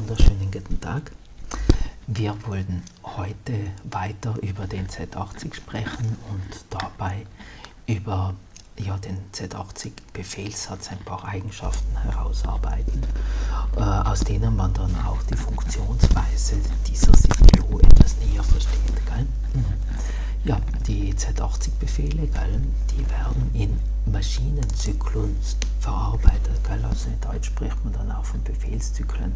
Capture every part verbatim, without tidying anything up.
wunderschönen guten Tag. Wir wollen heute weiter über den Z achtzig sprechen und dabei über ja, den Z achtzig Befehlssatz ein paar Eigenschaften herausarbeiten, äh, aus denen man dann auch die Funktionsweise dieser C P U etwas näher versteht. Gell? Mhm. Ja, die Z achtzig Befehle, gell, die werden in Maschinenzyklen verarbeitet. Gell? Also in Deutsch spricht man dann auch von Befehlszyklen.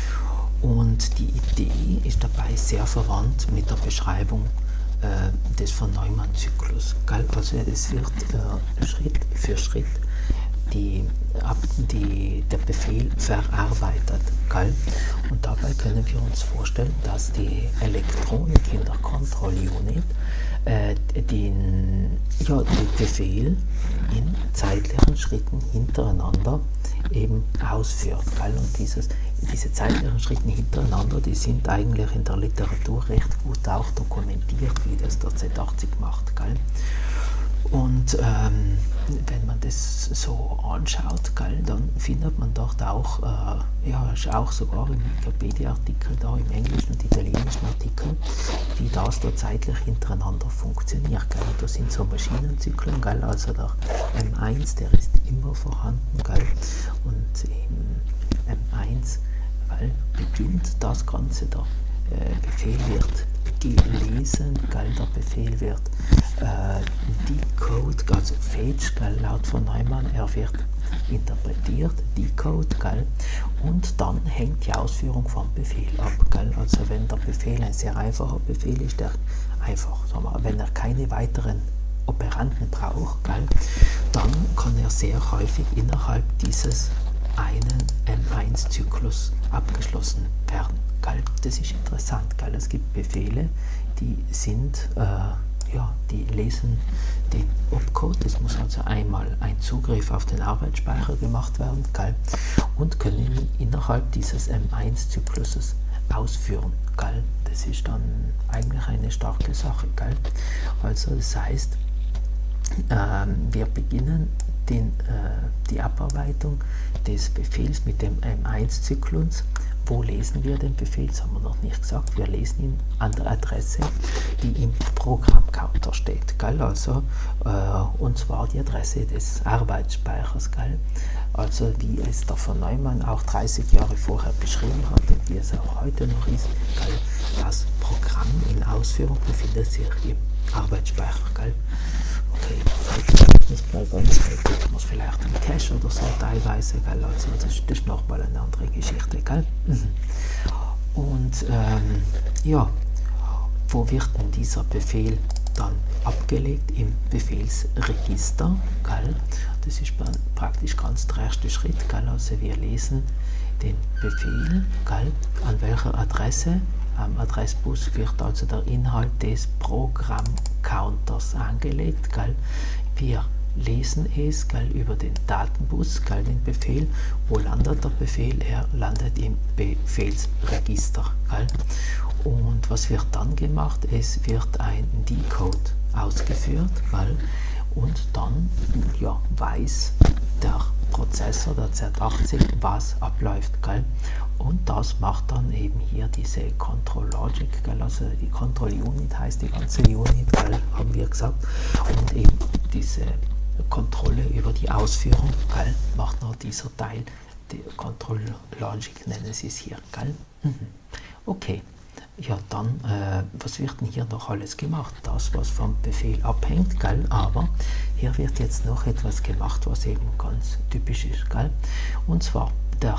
Und die Idee ist dabei sehr verwandt mit der Beschreibung äh, des von Neumann-Zyklus. Also es wird äh, Schritt für Schritt die, ab, die, der Befehl verarbeitet. Gell? Und dabei können wir uns vorstellen, dass die Elektronik in der Control Unit äh, den, ja, den Befehl in zeitlichen Schritten hintereinander eben ausführt. Gell? Und dieses, diese zeitlichen Schritte hintereinander, die sind eigentlich in der Literatur recht gut auch dokumentiert, wie das der Z achtzig macht. Gell? Und ähm, wenn man das so anschaut, gell, dann findet man dort auch, äh, ja, auch sogar im Wikipedia-Artikel, da im englischen und italienischen Artikel, wie das da zeitlich hintereinander funktioniert. Gell. Da sind so Maschinenzyklen, gell, also der M eins, der ist immer vorhanden, gell, und im M eins gell, beginnt das Ganze, der äh, Befehl wird gelesen, gell, der Befehl wird äh, decode, also fetch, gell, laut von Neumann, er wird interpretiert, decode, gell, und dann hängt die Ausführung vom Befehl ab. Gell. Also wenn der Befehl ein sehr einfacher Befehl ist, der einfach, sagen wir, wenn er keine weiteren Operanten braucht, gell, dann kann er sehr häufig innerhalb dieses einen M eins Zyklus abgeschlossen werden. Gell? Das ist interessant. Gell? Es gibt Befehle, die sind, äh, ja, die lesen den Opcode. Es muss also einmal ein Zugriff auf den Arbeitsspeicher gemacht werden, gell? Und können ihn innerhalb dieses M eins Zykluses ausführen. Gell? Das ist dann eigentlich eine starke Sache. Gell? Also das heißt, äh, wir beginnen den, äh, die Abarbeitung des Befehls mit dem M eins Zyklus. Wo lesen wir den Befehl? Das haben wir noch nicht gesagt. Wir lesen ihn an der Adresse, die im Programmcounter steht. Gell? Also, äh, und zwar die Adresse des Arbeitsspeichers. Gell? Also wie es der von Neumann auch dreißig Jahre vorher beschrieben hat und wie es auch heute noch ist. Gell? Das Programm in Ausführung befindet sich im Arbeitsspeicher. Gell? Okay, nicht mal ganz, gucken wir es vielleicht im Cache oder so teilweise, gell? Also das, das ist nochmal eine andere Geschichte. Gell? Und ähm, ja, wo wird denn dieser Befehl dann abgelegt? Im Befehlsregister. Gell? Das ist praktisch ganz der erste Schritt. Gell? Also wir lesen den Befehl, gell? An welcher Adresse. Am Adressbus wird also der Inhalt des Programmcounters angelegt. Gell? Wir lesen es, gell, über den Datenbus, gell, den Befehl. Wo landet der Befehl? Er landet im Befehlsregister. Gell? Und was wird dann gemacht? Es wird ein Decode ausgeführt, gell? Und dann ja, weiß der Prozessor, der Z achtzig, was abläuft. Gell? Und das macht dann eben hier diese Control Logic, gell? Also die Control Unit heißt die ganze Unit, gell? Haben wir gesagt. Und eben diese Kontrolle über die Ausführung, gell? Macht noch dieser Teil, die Control Logic nennen sie es hier. Gell? Mhm. Okay. Ja, dann, äh, was wird denn hier noch alles gemacht? Das, was vom Befehl abhängt, gell? Aber hier wird jetzt noch etwas gemacht, was eben ganz typisch ist. Gell? Und zwar, der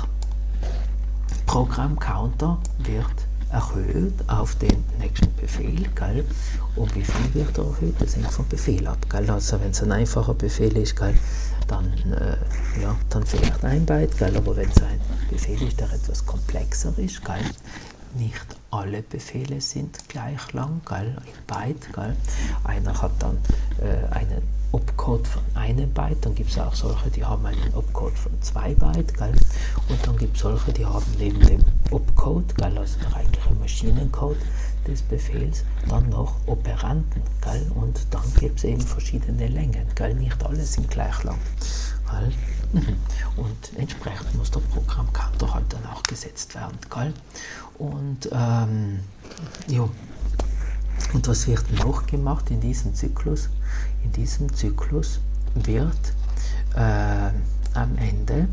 Programmcounter wird erhöht auf den nächsten Befehl. Gell? Und wie viel wird er erhöht? Das hängt vom Befehl ab. Gell? Also wenn es ein einfacher Befehl ist, gell? Dann, äh, ja, dann vielleicht ein Byte. Gell? Aber wenn es ein Befehl ist, der etwas komplexer ist, gell? Nicht alle Befehle sind gleich lang, gell, in Byte. Gell. Einer hat dann äh, einen Opcode von einem Byte, dann gibt es auch solche, die haben einen Opcode von zwei Byte. Gell. Und dann gibt es solche, die haben neben dem Opcode, gell, also der eigentliche Maschinencode des Befehls, dann noch Operanten. Gell. Und dann gibt es eben verschiedene Längen. Gell. Nicht alle sind gleich lang. Gell. Und entsprechend muss der Programmcounter halt dann auch gesetzt werden. entfernt. Gell? Und, ähm, ja. Und was wird noch gemacht in diesem Zyklus? In diesem Zyklus wird äh, am Ende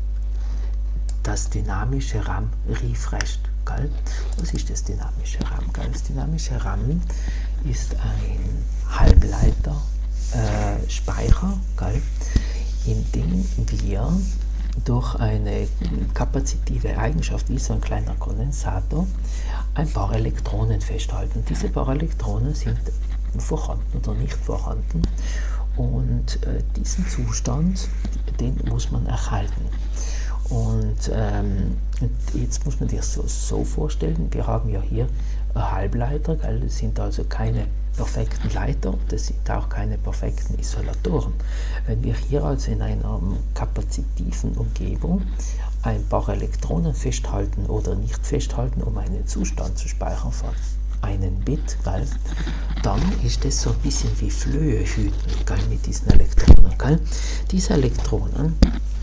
das dynamische RAM refreshed. Gell? Was ist das dynamische RAM? Gell? Das dynamische RAM ist ein Halbleiter äh, Speicher, gell? In dem wir durch eine kapazitive Eigenschaft wie so ein kleiner Kondensator ein paar Elektronen festhalten. Diese paar Elektronen sind vorhanden oder nicht vorhanden und äh, diesen Zustand, den muss man erhalten. Und, ähm, und jetzt muss man sich so, so vorstellen, wir haben ja hier Halbleiter, gell? Das sind also keine perfekten Leiter, das sind auch keine perfekten Isolatoren. Wenn wir hier also in einer kapazitiven Umgebung ein paar Elektronen festhalten oder nicht festhalten, um einen Zustand zu speichern von einem Bit, gell, dann ist das so ein bisschen wie Flöhe hüten, gell, mit diesen Elektronen. Gell. Diese Elektronen,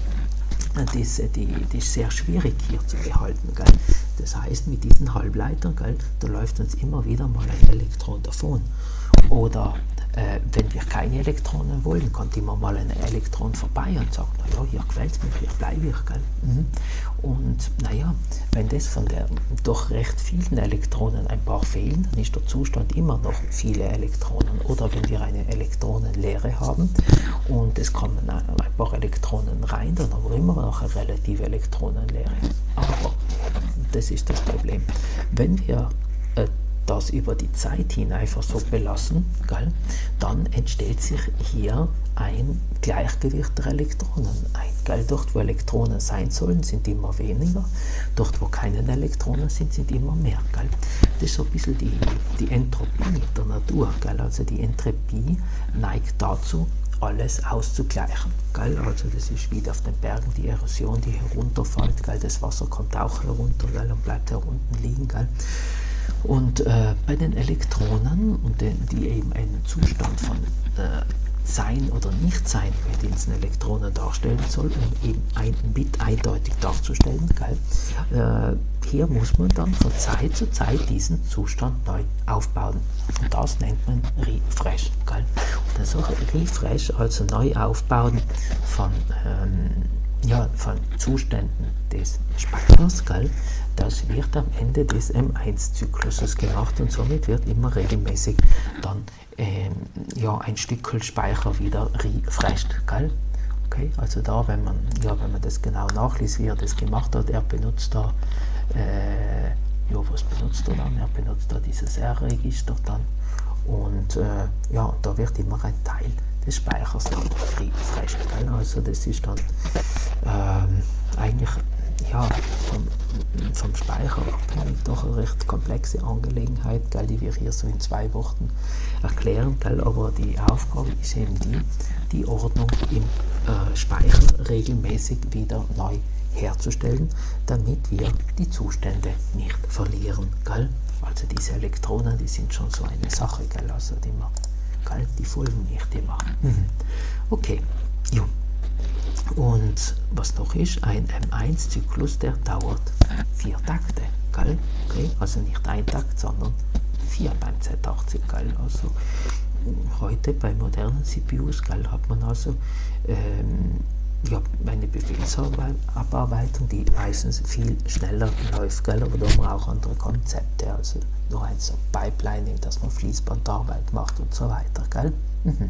die, die, die ist sehr schwierig hier zu behalten. Gell. Das heißt, mit diesen Halbleitern, gell, da läuft uns immer wieder mal ein Elektron davon. Oder äh, wenn wir keine Elektronen wollen, kommt immer mal ein Elektron vorbei und sagt, naja, hier gefällt es mir, hier bleibe ich. Gell. Mhm. Und naja, wenn das von der doch recht vielen Elektronen ein paar fehlen, dann ist der Zustand immer noch viele Elektronen. Oder wenn wir eine Elektronenlehre haben und es kommen ein paar Elektronen rein, dann haben wir immer noch eine relative Elektronenlehre. Aber das ist das Problem. Wenn wir äh, das über die Zeit hin einfach so belassen, gell, dann entsteht sich hier ein Gleichgewicht der Elektronen ein. Gell. Dort, wo Elektronen sein sollen, sind immer weniger. Dort, wo keine Elektronen sind, sind immer mehr. Gell. Das ist so ein bisschen die, die Entropie der Natur. Gell. Also die Entropie neigt dazu, alles auszugleichen. Gell? Also das ist wie auf den Bergen die Erosion, die herunterfällt. Gell? Das Wasser kommt auch herunter, gell? Und bleibt herunten liegen. Gell? Und äh, bei den Elektronen, und den, die eben einen Zustand von äh, Sein oder Nichtsein mit diesen Elektronen darstellen soll, um eben ein Bit eindeutig darzustellen. Gell? Äh, hier muss man dann von Zeit zu Zeit diesen Zustand neu aufbauen. Und das nennt man Refresh. Gell? Und also Refresh, also neu aufbauen von, ähm, ja, von Zuständen des Speichers, gell? Das wird am Ende des M eins Zykluses gemacht und somit wird immer regelmäßig dann ähm, ja, ein Stückchen Speicher wieder refreshed. Gell? Okay, also da, wenn man, ja, wenn man das genau nachliest, wie er das gemacht hat, er benutzt da, äh, ja, was benutzt er dann? Er benutzt da dieses R-Register dann und äh, ja, da wird immer ein Teil des Speichers dann refreshed. Gell? Also das ist dann ähm, eigentlich ja, vom, vom Speicher abhängig, doch eine recht komplexe Angelegenheit, gell, die wir hier so in zwei Worten erklären, gell, aber die Aufgabe ist eben die, die Ordnung im äh, Speicher regelmäßig wieder neu herzustellen, damit wir die Zustände nicht verlieren. Gell. Also diese Elektronen, die sind schon so eine Sache, gell, also die, man, gell, die folgen nicht immer. Mhm. Okay, jo. Und was noch ist, ein M eins Zyklus, der dauert vier Takte, gell? Okay? Also nicht ein Takt, sondern vier beim Z achtzig, gell? Also heute bei modernen C P Us, gell, hat man also ähm, ja, eine Befehlsabarbeitung, die meistens viel schneller läuft, gell? Aber da haben wir auch andere Konzepte, also nur ein so Pipelining, dass man Fließbandarbeit macht und so weiter, gell? Mhm.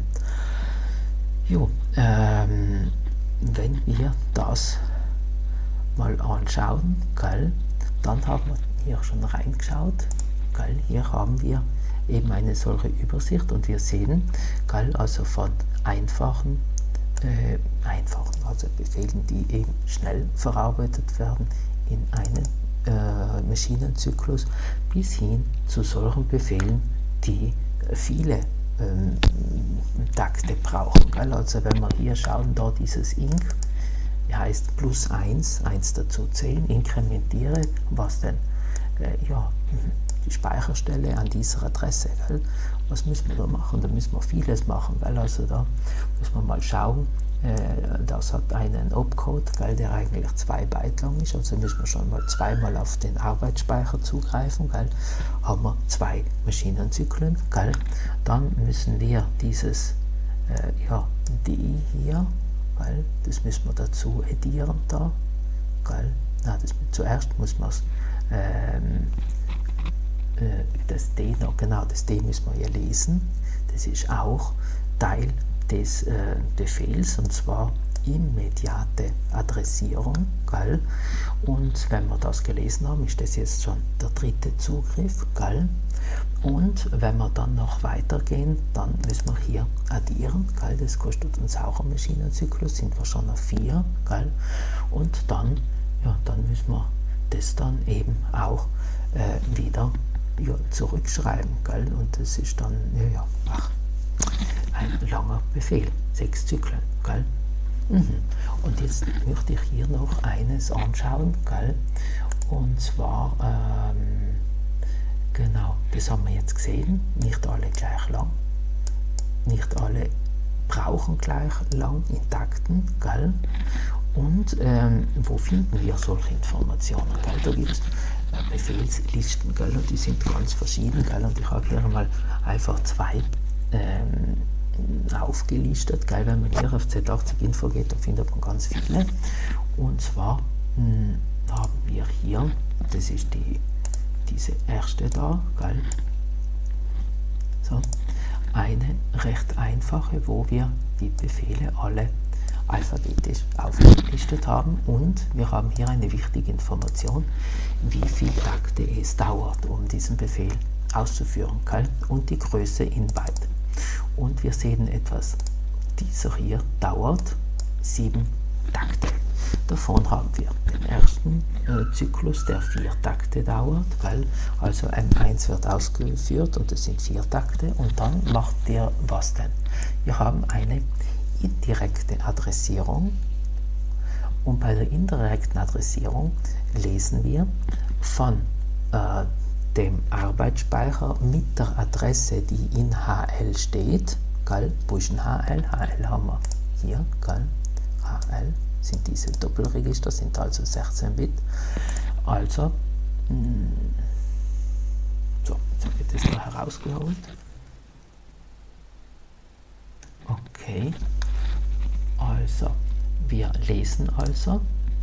Jo, ähm, wenn wir das mal anschauen, gell, dann haben wir hier schon reingeschaut, gell, hier haben wir eben eine solche Übersicht und wir sehen, gell, also von einfachen, äh, einfachen, also Befehlen, die eben schnell verarbeitet werden in einen äh, Maschinenzyklus, bis hin zu solchen Befehlen, die viele Ähm, Takte brauchen. Gell? Also wenn wir hier schauen, da dieses Inc heißt plus eins, eins dazu zählen, inkrementiere, was denn äh, ja, die Speicherstelle an dieser Adresse. Gell? Was müssen wir da machen? Da müssen wir vieles machen. Gell? Also da müssen wir mal schauen, äh, das hat einen Opcode, gell, der eigentlich zwei Byte lang ist, also müssen wir schon mal zweimal auf den Arbeitsspeicher zugreifen, gell, haben wir zwei Maschinenzyklen, gell. Dann müssen wir dieses, äh, ja, die hier, gell, das müssen wir dazu addieren da, gell. Na, das, zuerst muss man ähm, äh, das D noch, genau, das D müssen wir ja lesen, das ist auch Teil des äh, Befehls, und zwar immediate Adressierung, gell? Und wenn wir das gelesen haben, ist das jetzt schon der dritte Zugriff, gell? Und wenn wir dann noch weitergehen, dann müssen wir hier addieren, gell? Das kostet uns auch einen Maschinenzyklus, sind wir schon auf vier, gell? Und dann, ja, dann müssen wir das dann eben auch äh, wieder, ja, zurückschreiben, gell? Und das ist dann, ja, ja, ach, ein langer Befehl, sechs Zyklen, gell? Mhm. Und jetzt möchte ich hier noch eines anschauen, gell? Und zwar, ähm, genau, das haben wir jetzt gesehen, nicht alle gleich lang, nicht alle brauchen gleich lang in Takten, gell? Und ähm, wo finden wir solche Informationen, gell? Da gibt es äh, Befehlslisten, gell? Und die sind ganz verschieden, gell? Und ich habe hier mal einfach zwei ähm, aufgelistet, gell? Wenn man hier auf Z achtzig Info geht, da findet man ganz viele. Und zwar mh, haben wir hier, das ist die, diese erste da, gell? So, eine recht einfache, wo wir die Befehle alle alphabetisch aufgelistet haben, und wir haben hier eine wichtige Information, wie viele Takte es dauert, um diesen Befehl auszuführen, gell? Und die Größe in Byte. Und wir sehen etwas, dieser hier dauert sieben Takte. Davon haben wir den ersten äh, Zyklus, der vier Takte dauert, gell? Also M eins wird ausgeführt und es sind vier Takte, und dann macht der was denn? Wir haben eine indirekte Adressierung, und bei der indirekten Adressierung lesen wir von äh, dem Arbeitsspeicher mit der Adresse, die in H L steht, gell? Wo ist ein H L? H L haben wir hier, gell? H L sind diese Doppelregister, sind also sechzehn Bit. Also, mh, so, jetzt habe ich das da herausgeholt. Okay, also, wir lesen also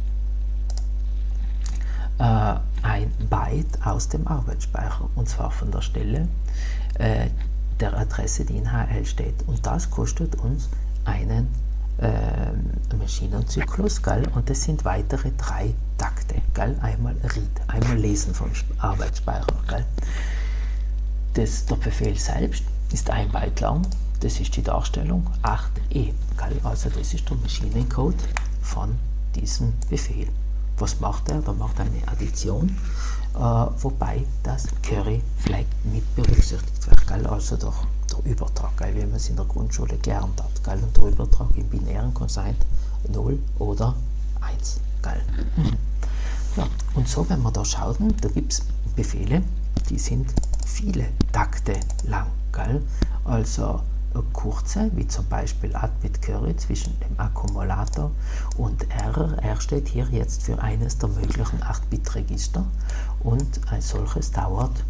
äh, ein Byte aus dem Arbeitsspeicher, und zwar von der Stelle äh, der Adresse, die in H L steht, und das kostet uns einen äh, Maschinenzyklus, gell? Und das sind weitere drei Takte, gell? Einmal Read, einmal Lesen vom Arbeitsspeicher, gell? Das, der Befehl selbst ist ein Byte lang, das ist die Darstellung acht E, gell? Also das ist der Maschinencode von diesem Befehl. Was macht er? Da macht er eine Addition, äh, wobei das Curry Flag mit berücksichtigt wird, gell? Also der, der Übertrag, gell? Wie man es in der Grundschule gelernt hat, gell? Und der Übertrag im binären kann sein null oder eins, gell? Mhm. Ja, und so, wenn wir da schauen, da gibt es Befehle, die sind viele Takte lang, gell? Also kurze, wie zum Beispiel Add mit Curry zwischen dem Akkumulator und R. R steht hier jetzt für eines der möglichen acht Bit Register, und ein solches dauert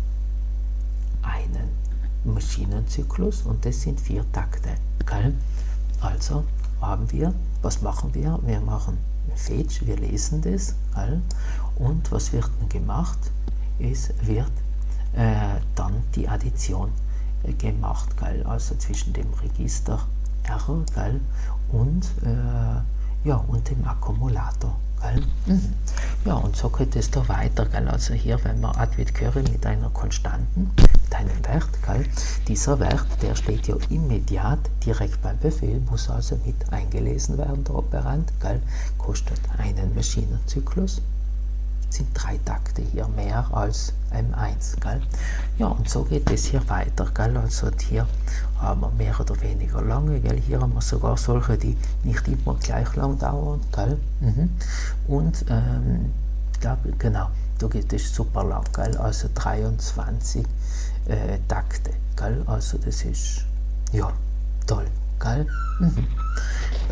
einen Maschinenzyklus, und das sind vier Takte, gell? Also haben wir, was machen wir? Wir machen Fetch, wir lesen das, gell? Und was wird denn gemacht? Es wird äh, dann die Addition gemacht, gell? Also zwischen dem Register R, gell? Und, äh, ja, und dem Akkumulator, gell? Mhm. Ja, und so geht es da weiter, gell? Also hier, wenn man Add with Curry mit einer Konstanten, mit einem Wert, gell? Dieser Wert, der steht ja immediat direkt beim Befehl, muss also mit eingelesen werden, der Operand, gell? Kostet einen Maschinenzyklus, sind drei Takte hier mehr als M eins, gell? Ja, und so geht es hier weiter, gell? Also hier haben wir mehr oder weniger lange, gell? Hier haben wir sogar solche, die nicht immer gleich lang dauern, gell? Mhm. Und ähm, ich glaube, genau, da geht es super lang, gell? Also dreiundzwanzig äh, Takte, gell? Also das ist, ja, toll, gell? Mhm.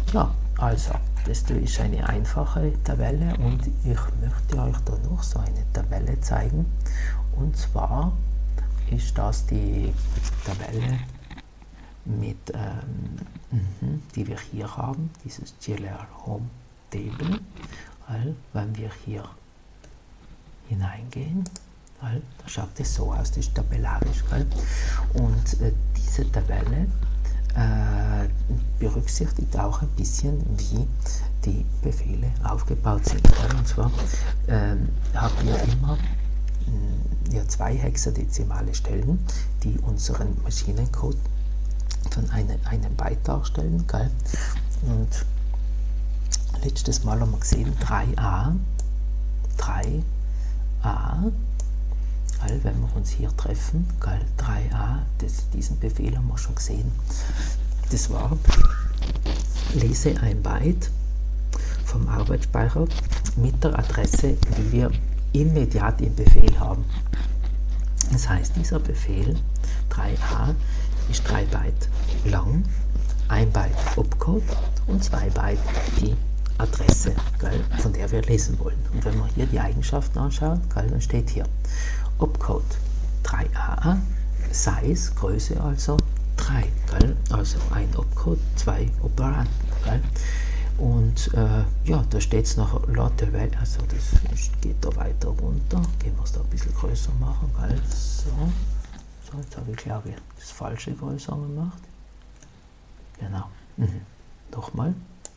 ja, also, das ist eine einfache Tabelle und ich möchte euch da noch so eine Tabelle zeigen. Und zwar ist das die Tabelle, mit, ähm, die wir hier haben, dieses G L R Home Table. Weil, wenn wir hier hineingehen, weil, da schaut es so aus, das ist tabellarisch. Weil, und äh, diese Tabelle äh, berücksichtigt auch ein bisschen, wie die Befehle aufgebaut sind. Weil, und zwar äh, haben wir immer ja, zwei hexadezimale Stellen, die unseren Maschinencode von eine, einem Byte darstellen. Gell? Und letztes Mal haben wir gesehen drei a, drei a, gell? Wenn wir uns hier treffen, gell? drei a, das, diesen Befehl haben wir schon gesehen. Das war, lese ein Byte vom Arbeitsspeicher mit der Adresse, die wir immediat im Befehl haben. Das heißt, dieser Befehl drei a ist drei Byte lang, ein Byte Opcode und zwei Byte die Adresse, gell, von der wir lesen wollen. Und wenn wir hier die Eigenschaften anschauen, gell, dann steht hier Opcode drei a, Size, Größe also drei, gell, also ein Opcode, zwei Operanden. Gell. Und äh, ja, da steht es noch Lotte Well, also das geht da weiter runter. Gehen wir es da ein bisschen größer machen. Gell. So. so, jetzt habe ich glaube ich das falsche größer gemacht. Genau. Mhm. Nochmal.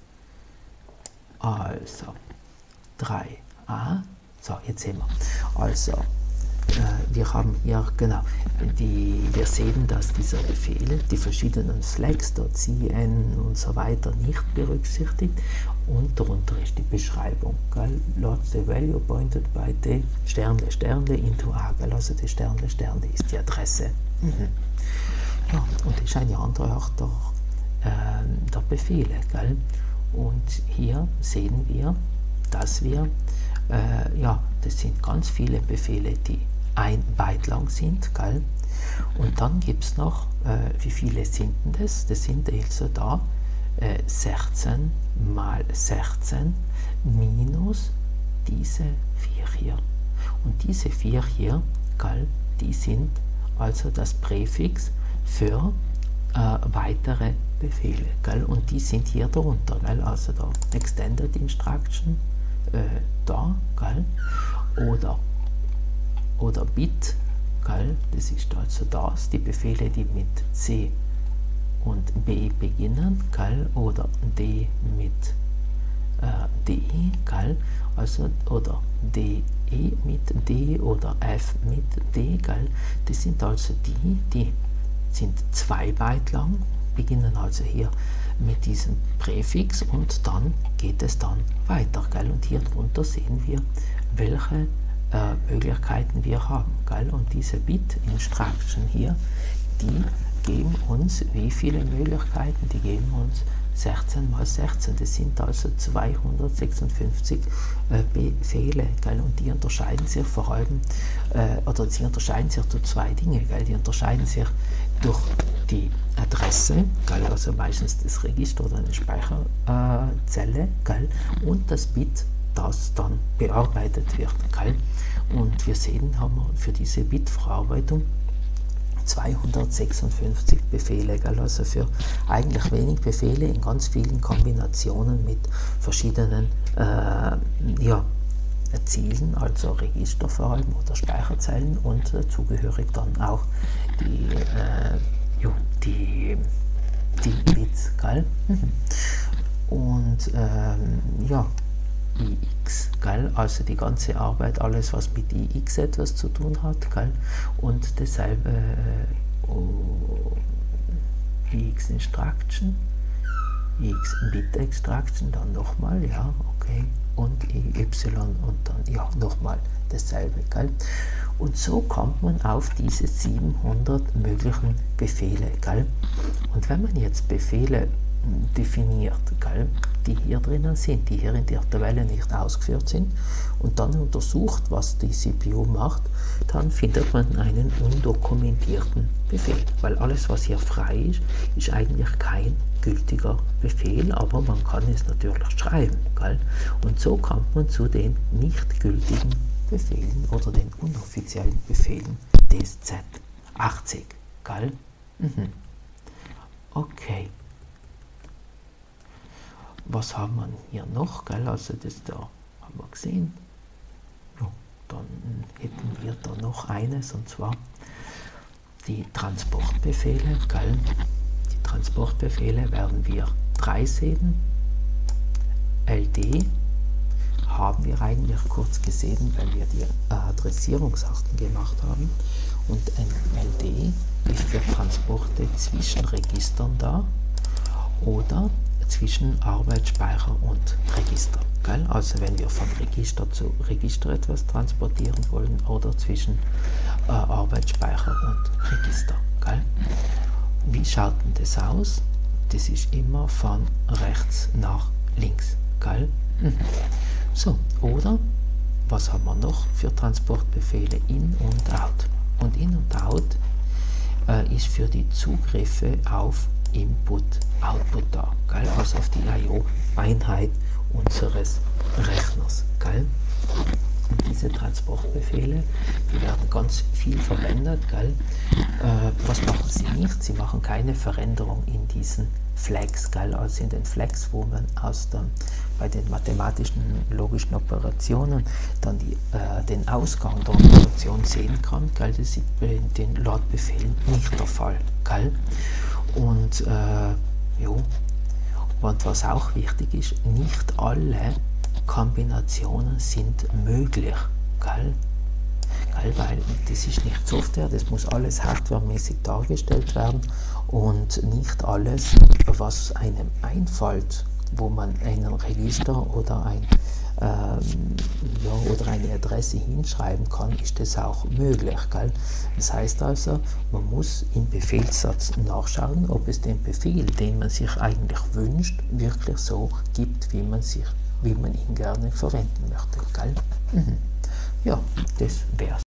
Also drei a. So, jetzt sehen wir. Also äh, wir haben hier, genau, die, wir sehen, dass diese Befehle, die verschiedenen Flags, .cn und so weiter, nicht berücksichtigt und darunter ist die Beschreibung. Gell? Load the value pointed by the Sternle Sternle into a, gell? Also die Sternle Sternle ist die Adresse. Mhm. Ja, und das ist eine andere Art der, äh, der Befehle. Gell? Und hier sehen wir, dass wir, äh, ja, das sind ganz viele Befehle, die ein Byte lang sind, gell? Und dann gibt es noch, äh, wie viele sind denn das? Das sind also da äh, sechzehn mal sechzehn minus diese vier hier. Und diese vier hier, gell, die sind also das Präfix für äh, weitere Befehle, gell? Und die sind hier darunter, gell? Also da Extended Instruction, äh, da, gell? Oder oder Bit, gell? Das ist also das, die Befehle, die mit C und B beginnen, gell? Oder D mit äh, D, gell? Also, oder D E mit D oder F mit D, gell? Das sind also die, die sind zwei Byte lang, beginnen also hier mit diesem Präfix und dann geht es dann weiter, gell? Und hier drunter sehen wir, welche Äh, Möglichkeiten wir haben. Gell? Und diese Bit Instruction hier, die geben uns wie viele Möglichkeiten? Die geben uns sechzehn mal sechzehn, das sind also zweihundertsechsundfünfzig äh, Befehle, gell? Und die unterscheiden sich vor allem, äh, oder sie unterscheiden sich durch zwei Dinge, gell? Die unterscheiden sich durch die Adresse, gell? Also meistens das Register oder eine Speicherzelle, gell? Und das Bit, das dann bearbeitet wird. Gell? Und wir sehen, haben wir für diese Bitverarbeitung zweihundertsechsundfünfzig Befehle, gell? Also für eigentlich wenig Befehle in ganz vielen Kombinationen mit verschiedenen äh, ja, Zielen, also Register vor allem oder Speicherzeilen und dazugehörig dann auch die, äh, ja, die, die Bits. Gell? Und ähm, ja, I X, gell? Also die ganze Arbeit, alles was mit I X etwas zu tun hat, gell? Und dasselbe äh, oh, I X Instruction, I X Bit Extraction, dann nochmal, ja, okay, und I Y und dann, ja, nochmal dasselbe, gell? Und so kommt man auf diese siebenhundert möglichen Befehle, gell? Und wenn man jetzt Befehle definiert, gell, die hier drinnen sind, die hier in der Tabelle nicht ausgeführt sind, und dann untersucht, was die C P U macht, dann findet man einen undokumentierten Befehl, weil alles, was hier frei ist, ist eigentlich kein gültiger Befehl, aber man kann es natürlich schreiben, gell? Und so kommt man zu den nicht gültigen Befehlen oder den unoffiziellen Befehlen des Z achtzig, gell? Mhm. Okay. Was haben wir hier noch, gell? Also das da haben wir gesehen. Ja, dann hätten wir da noch eines, und zwar die Transportbefehle, gell? Die Transportbefehle werden wir drei sehen. L D haben wir eigentlich kurz gesehen, weil wir die Adressierungsarten gemacht haben. Und ein L D ist für Transporte zwischen Registern da oder zwischen Arbeitsspeicher und Register. Gell? Also wenn wir von Register zu Register etwas transportieren wollen oder zwischen äh, Arbeitsspeicher und Register. Gell? Wie schaut denn das aus? Das ist immer von rechts nach links. Gell? Mhm. So, oder was haben wir noch für Transportbefehle? In und out. Und in und out äh, ist für die Zugriffe auf Input, Output da, gell? Also auf die I O-Einheit unseres Rechners. Gell? Und diese Transportbefehle, die werden ganz viel verwendet. Gell? Äh, was machen sie nicht? Sie machen keine Veränderung in diesen Flags, gell? Also in den Flags, wo man aus dem, bei den mathematischen logischen Operationen dann die, äh, den Ausgang der Operation sehen kann. Gell? Das ist bei den Load-Befehlen nicht der Fall. Gell? Und, äh, jo. Und was auch wichtig ist, nicht alle Kombinationen sind möglich, gell? Gell? Weil das ist nicht Software, das muss alles hardwaremäßig dargestellt werden, und nicht alles, was einem einfällt, wo man einen Register oder ein Ähm, ja, oder eine Adresse hinschreiben kann, ist das auch möglich. Gell? Das heißt also, man muss im Befehlssatz nachschauen, ob es den Befehl, den man sich eigentlich wünscht, wirklich so gibt, wie man, sich, wie man ihn gerne verwenden möchte. Gell? Mhm. Ja, das wäre es.